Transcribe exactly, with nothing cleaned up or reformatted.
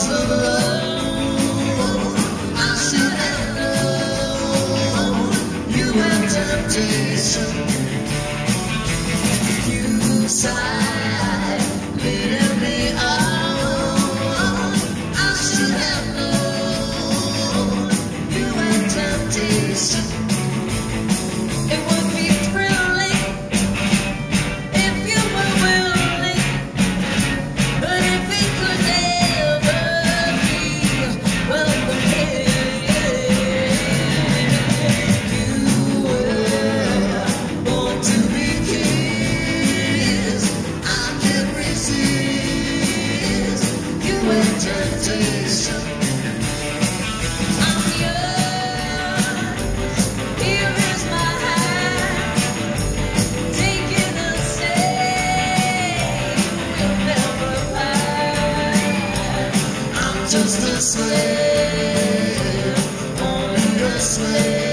arms of love. I should have known you were temptation. You sighed, leading me on. I should have known you were temptation. It would be thrilling if you were willing, but if it could ever be, well, you were born to be kissed. I can't resist. You were temptation. I'm yours. Here is my hand. Taking a stay, you'll never pass. I'm just a slave, only a slave.